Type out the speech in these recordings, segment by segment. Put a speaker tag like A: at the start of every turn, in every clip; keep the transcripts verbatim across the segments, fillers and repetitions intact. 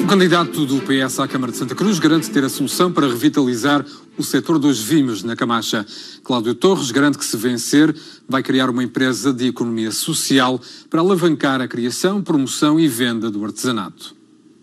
A: O candidato do P S à Câmara de Santa Cruz garante ter a solução para revitalizar o setor dos vinhos na Camacha. Cláudio Torres garante que, se vencer, vai criar uma empresa de economia social para alavancar a criação, promoção e venda do artesanato.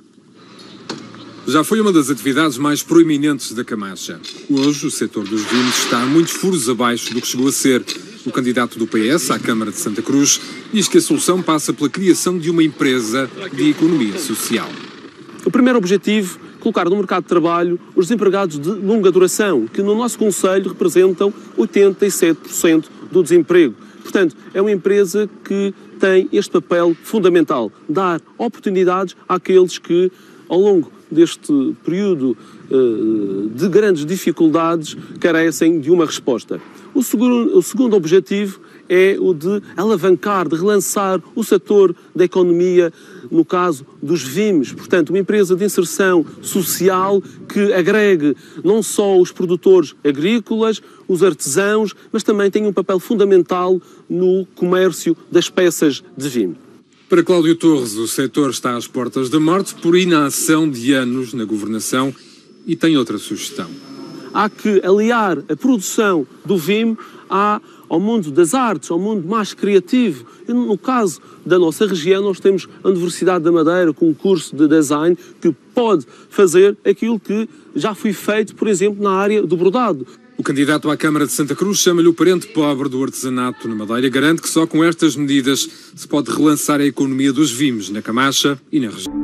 A: Já foi uma das atividades mais proeminentes da Camacha. Hoje, o setor dos vinhos está a muitos furos abaixo do que chegou a ser. O candidato do P S à Câmara de Santa Cruz diz que a solução passa pela criação de uma empresa de economia social.
B: O primeiro objetivo, colocar no mercado de trabalho os desempregados de longa duração, que no nosso concelho representam oitenta e sete por cento do desemprego. Portanto, é uma empresa que tem este papel fundamental, dar oportunidades àqueles que, ao longo deste período uh, de grandes dificuldades, carecem de uma resposta. O segundo, o segundo objetivo é o de alavancar, de relançar o setor da economia, no caso dos vinhos. Portanto, uma empresa de inserção social que agregue não só os produtores agrícolas, os artesãos, mas também tem um papel fundamental no comércio das peças de vinho.
A: Para Cláudio Torres, o setor está às portas da morte por inação de anos na governação e tem outra sugestão.
B: Há que aliar a produção do vinho à, ao mundo das artes, ao mundo mais criativo. E no caso da nossa região, nós temos a Universidade da Madeira com um curso de design que pode fazer aquilo que já foi feito, por exemplo, na área do bordado.
A: O candidato à Câmara de Santa Cruz chama-lhe o parente pobre do artesanato na Madeira e garante que só com estas medidas se pode relançar a economia dos vinhos na Camacha e na região.